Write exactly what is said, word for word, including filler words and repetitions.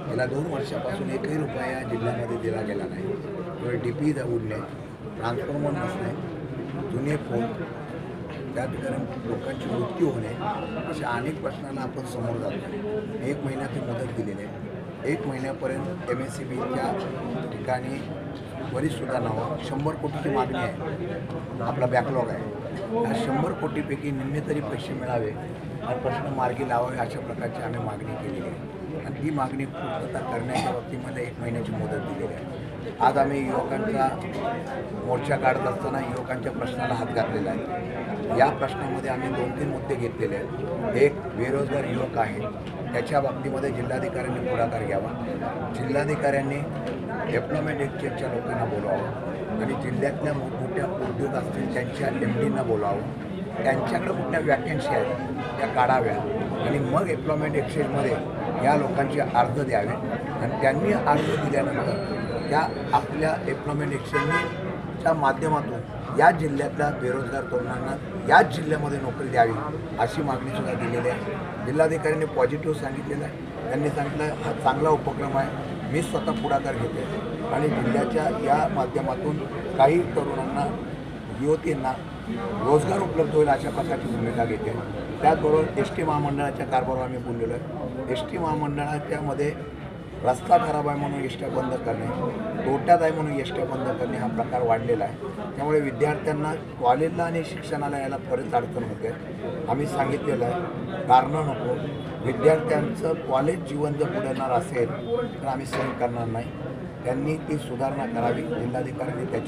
गेल्या दोन वर्षापासून एकही रुपया या जिल्ह्यामध्ये दिला गेला नाही. तर डी पी उडले, ट्रान्सफॉर्मर नसणे, जुने फोन, त्या ठिकाणी लोकांची मृत्यू होणे, अशा अनेक प्रश्नांना आपण समोर जातो. एक महिन्याची मुदत दिलेली आहे. एक महिन्यापर्यंत एम एस सी बीच्या ठिकाणी बरीच सुधारणा, शंभर कोटीची मागणी आहे, आपला बॅकलॉग आहे. या शंभर कोटीपैकी निम्मे तरी पैसे मिळावे हा प्रश्न मार्गी लावावे अशा प्रकारची आम्ही मागणी केलेली आहे आणि ती मागणी पूर्तता करण्याच्या बाबतीमध्ये एक महिन्याची मुदत दिलेली आहे. आज आम्ही युवकांचा मोर्चा काढत असताना युवकांच्या प्रश्नाला हात घातलेला आहे. या प्रश्नामध्ये आम्ही दोन तीन मुद्दे घेतलेले आहेत. एक, बेरोजगार युवक आहेत, त्याच्या बाबतीमध्ये जिल्हाधिकाऱ्यांनी पुढाकार घ्यावा. जिल्हाधिकाऱ्यांनी एम्प्लॉयमेंट एक्सचेंजच्या लोकांना बोलावं आणि जिल्ह्यातल्या मोठमोठ्या उद्योग असतील त्यांच्या एम डींना बोलावं. त्यांच्याकडे कुठल्या वॅकन्सी आहेत त्या काढाव्या आणि मग एम्प्लॉयमेंट एक्सचेंजमध्ये या लोकांचे अर्ज द्यावे आणि त्यांनी अर्ज दिल्यानंतर त्या आपल्या एम्प्लॉयमेंट एक्सचेंजच्या माध्यमातून या जिल्ह्यातल्या बेरोजगार तरुणांना याच जिल्ह्यामध्ये नोकरी द्यावी अशी मागणीसुद्धा दिलेली आहे. जिल्हाधिकाऱ्यांनी पॉझिटिव्ह सांगितलेलं आहे. त्यांनी सांगितलं हा चांगला उपक्रम आहे, मी स्वतः पुढाकार घेते आणि जिल्ह्याच्या या माध्यमातून काही तरुणांना युवतींना रोजगार उपलब्ध होईल अशा प्रकारची भूमिका घेते. त्याचबरोबर एस टी महामंडळाच्या कारभारावर आम्ही बोललेलो आहे. एस टी महामंडळाच्यामध्ये रस्ता खराब आहे म्हणून एसट्या बंद करणे, तोट्यात आहे म्हणून एसट्या बंद करणे हा प्रकार वाढलेला आहे. त्यामुळे विद्यार्थ्यांना कॉलेजला आणि शिक्षणाला यायला बरेच अडचण होते. आम्ही सांगितलेलं आहे, कारणं नको, विद्यार्थ्यांचं कॉलेज जीवन जर पुढणार असेल तर आम्ही सहन करणार नाही. त्यांनी ती सुधारणा करावी. जिल्हाधिकाऱ्यांनी त्याची